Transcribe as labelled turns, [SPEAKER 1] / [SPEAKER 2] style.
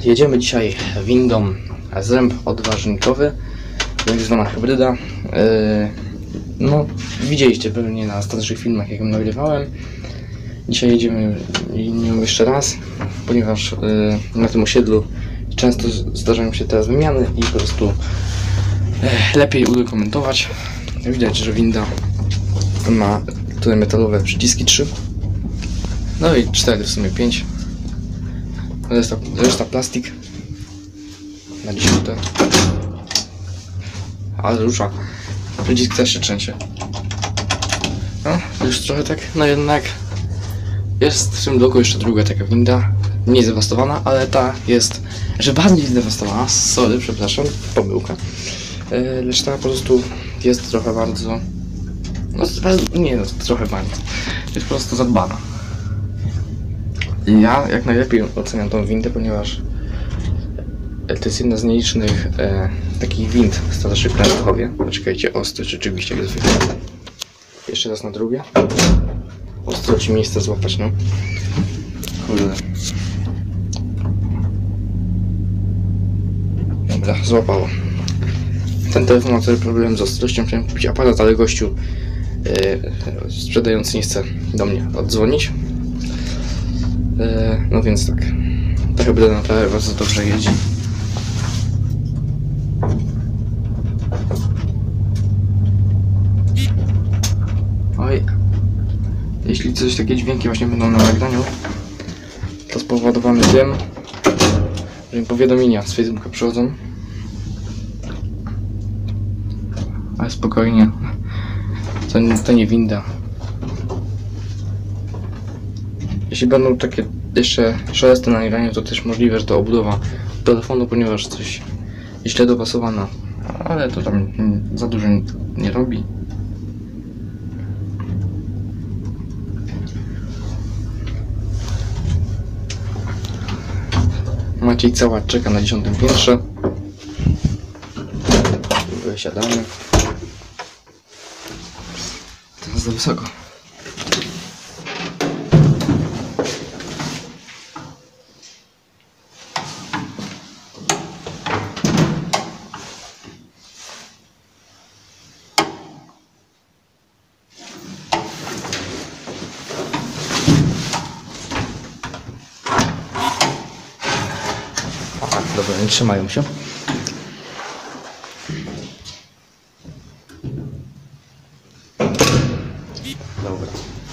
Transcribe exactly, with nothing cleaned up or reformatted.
[SPEAKER 1] jedziemy dzisiaj windą Zręb odważnikowy, jak zwana hybryda. Yy, no, widzieliście pewnie na starszych filmach, jak ją nagrywałem. Dzisiaj jedziemy nią jeszcze raz, ponieważ yy, na tym osiedlu często zdarzają się teraz wymiany i po prostu yy, lepiej udokumentować. Widać, że winda ma tutaj metalowe przyciski trzy, no i cztery, w sumie pięć. Reszta, reszta plastik na dziesiąte. Ale rusza. Przycisk też się trzęsie. No, już trochę tak, no jednak jest w tym bloku jeszcze druga taka winda. Nie zdewastowana, ale ta jest, że bardziej zdewastowana. Sorry, przepraszam, pomyłka. Yy, lecz ta po prostu jest trochę bardzo, no nie no, trochę bardzo. Jest po prostu zadbana. Ja jak najlepiej oceniam tą windę, ponieważ to jest jedna z nielicznych e, takich wind starszych w Częstochowie. Poczekajcie, ostro rzeczywiście jest wygląda. Jeszcze raz na drugie. Ostro ci miejsce złapać, no. Kurde. Dobra, złapało. Ten telefon ma trochę problem z ostrością. Chciałem kupić aparat, ale gościu e, sprzedający nie chce do mnie oddzwonić. E, no więc tak. Ta hybryda naprawdę bardzo dobrze jeździ. Oj, jeśli coś takie dźwięki właśnie będą na nagraniu, to spowodowane tym, że mi powiadomienia z Facebooka przychodzą. Ale spokojnie, to, to nie winda. Jeśli będą takie jeszcze szelesty na nagraniu, to też możliwe, że to obudowa telefonu, ponieważ coś jest źle dopasowana, ale to tam za dużo nie robi. Maciej cała czeka na dziesiątym piętrze. Wysiadamy. Teraz za wysoko. Dobra, nie trzymają się. Dobra.